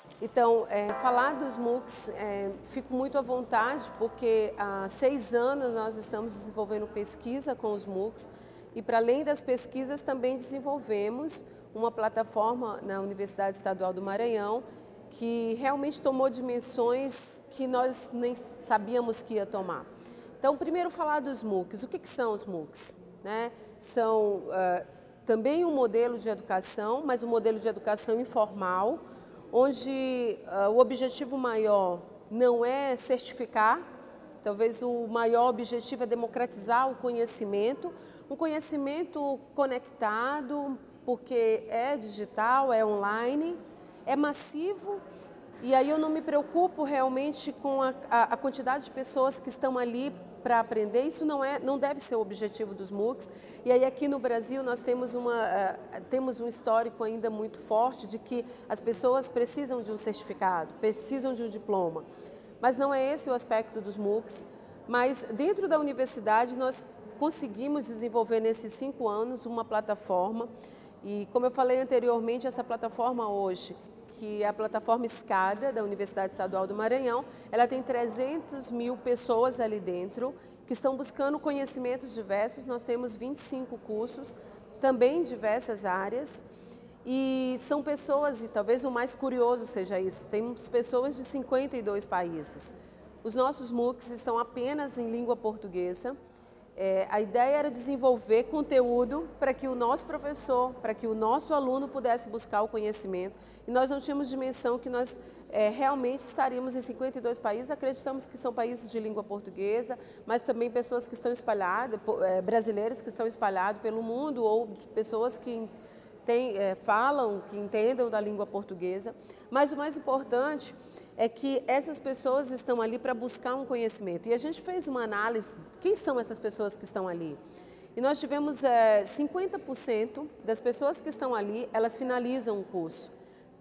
Então, falar dos MOOCs, fico muito à vontade, porque há 6 anos nós estamos desenvolvendo pesquisa com os MOOCs e, para além das pesquisas, também desenvolvemos uma plataforma na Universidade Estadual do Maranhão que realmente tomou dimensões que nós nem sabíamos que ia tomar. Então, primeiro falar dos MOOCs. O que são os MOOCs? São também um modelo de educação, mas um modelo de educação informal, onde o objetivo maior não é certificar, talvez o maior objetivo é democratizar o conhecimento, um conhecimento conectado, porque é digital, é online, é massivo, e aí eu não me preocupo realmente com a quantidade de pessoas que estão ali para aprender. Isso não deve ser o objetivo dos MOOCs. E aí aqui no Brasil nós temos um histórico ainda muito forte de que as pessoas precisam de um certificado, precisam de um diploma. Mas não é esse o aspecto dos MOOCs. Mas dentro da universidade nós conseguimos desenvolver nesses 5 anos uma plataforma. E como eu falei anteriormente, essa plataforma hoje, que é a plataforma SCADA da Universidade Estadual do Maranhão, ela tem 300 mil pessoas ali dentro que estão buscando conhecimentos diversos. Nós temos 25 cursos, também em diversas áreas, e são pessoas, e talvez o mais curioso seja isso, temos pessoas de 52 países. Os nossos MOOCs estão apenas em língua portuguesa. A ideia era desenvolver conteúdo para que o nosso professor, para que o nosso aluno pudesse buscar o conhecimento. E nós não tínhamos dimensão que nós realmente estaríamos em 52 países. Acreditamos que são países de língua portuguesa, mas também pessoas que estão espalhadas, brasileiros que estão espalhados pelo mundo, ou pessoas que falam, que entendam da língua portuguesa. Mas o mais importante é que essas pessoas estão ali para buscar um conhecimento. E a gente fez uma análise, quem são essas pessoas que estão ali? E nós tivemos 50% das pessoas que estão ali, elas finalizam o curso.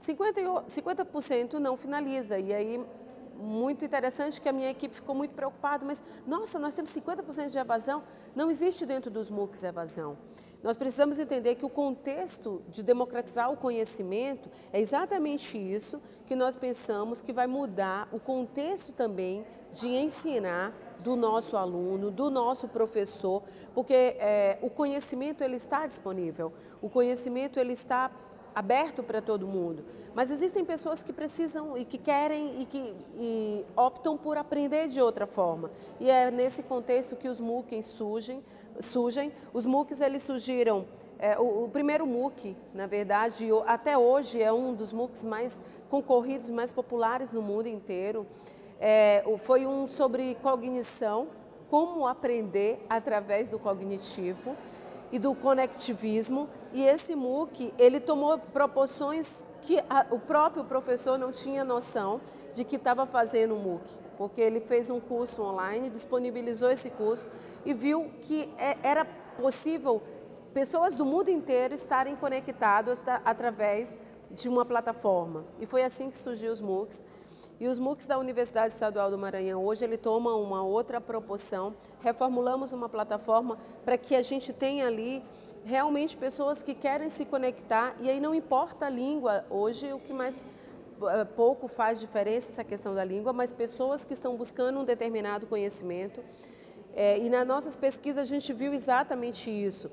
50% não finaliza. E aí, muito interessante que a minha equipe ficou muito preocupada, mas, nossa, nós temos 50% de evasão. Não existe dentro dos MOOCs evasão. Nós precisamos entender que o contexto de democratizar o conhecimento é exatamente isso que nós pensamos que vai mudar o contexto também de ensinar do nosso aluno, do nosso professor, porque o conhecimento ele está disponível, o conhecimento ele está aberto para todo mundo, mas existem pessoas que precisam e que querem e optam por aprender de outra forma. E é nesse contexto que os MOOCs surgem. Os MOOCs eles surgiram, o primeiro MOOC, na verdade, até hoje é um dos MOOCs mais concorridos, mais populares no mundo inteiro. Foi um sobre cognição, como aprender através do cognitivo e do conectivismo, e esse MOOC ele tomou proporções que o próprio professor não tinha noção de que estava fazendo um MOOC, porque ele fez um curso online, disponibilizou esse curso e viu que era possível pessoas do mundo inteiro estarem conectadas através de uma plataforma. E foi assim que surgiu os MOOCs. E os MOOCs da Universidade Estadual do Maranhão, hoje ele toma uma outra proporção. Reformulamos uma plataforma para que a gente tenha ali realmente pessoas que querem se conectar, e aí não importa a língua, hoje o que mais pouco faz diferença essa questão da língua, mas pessoas que estão buscando um determinado conhecimento. E nas nossas pesquisas a gente viu exatamente isso.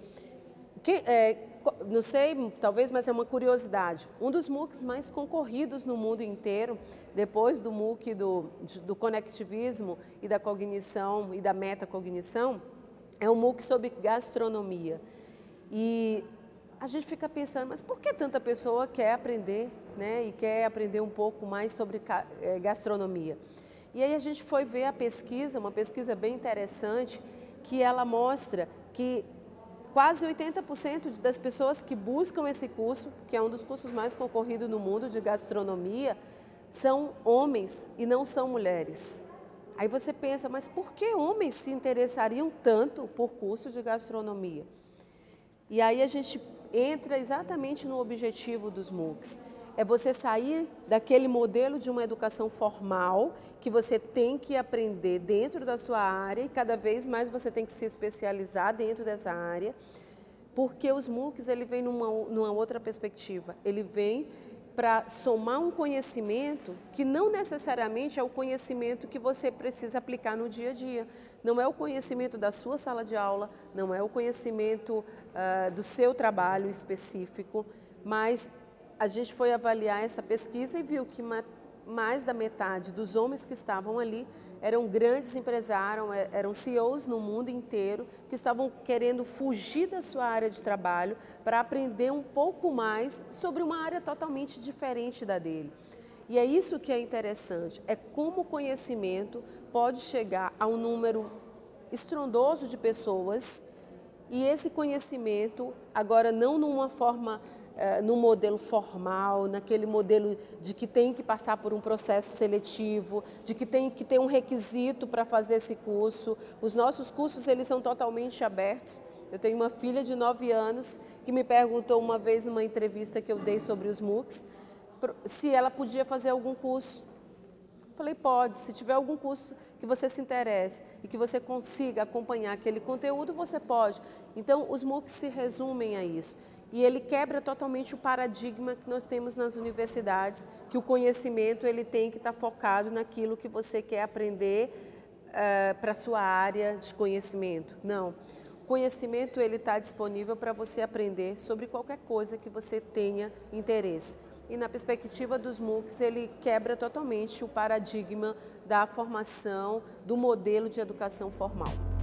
Não sei, talvez, mas é uma curiosidade. Um dos MOOCs mais concorridos no mundo inteiro, depois do MOOC do conectivismo e da cognição e da metacognição, é um MOOC sobre gastronomia. E a gente fica pensando, mas por que tanta pessoa quer aprender, né? E quer aprender um pouco mais sobre gastronomia? E aí a gente foi ver a pesquisa, uma pesquisa bem interessante, que ela mostra que quase 80% das pessoas que buscam esse curso, que é um dos cursos mais concorridos no mundo de gastronomia, são homens e não são mulheres. Aí você pensa, mas por que homens se interessariam tanto por curso de gastronomia? E aí a gente entra exatamente no objetivo dos MOOCs. É você sair daquele modelo de uma educação formal que você tem que aprender dentro da sua área e cada vez mais você tem que se especializar dentro dessa área, porque os MOOCs ele vem numa outra perspectiva. Ele vem para somar um conhecimento que não necessariamente é o conhecimento que você precisa aplicar no dia a dia. Não é o conhecimento da sua sala de aula, não é o conhecimento do seu trabalho específico, mas a gente foi avaliar essa pesquisa e viu que mais da metade dos homens que estavam ali eram grandes empresários, eram CEOs no mundo inteiro, que estavam querendo fugir da sua área de trabalho para aprender um pouco mais sobre uma área totalmente diferente da dele. E é isso que é interessante, é como o conhecimento pode chegar a um número estrondoso de pessoas e esse conhecimento, agora não numa forma no modelo formal, naquele modelo de que tem que passar por um processo seletivo, de que tem que ter um requisito para fazer esse curso. Os nossos cursos, eles são totalmente abertos. Eu tenho uma filha de 9 anos que me perguntou uma vez numa entrevista que eu dei sobre os MOOCs, se ela podia fazer algum curso. Falei, pode, se tiver algum curso que você se interesse e que você consiga acompanhar aquele conteúdo, você pode. Então, os MOOCs se resumem a isso. E ele quebra totalmente o paradigma que nós temos nas universidades, que o conhecimento ele tem que estar focado naquilo que você quer aprender para a sua área de conhecimento. Não, o conhecimento ele está disponível para você aprender sobre qualquer coisa que você tenha interesse. E na perspectiva dos MOOCs, ele quebra totalmente o paradigma da formação do modelo de educação formal.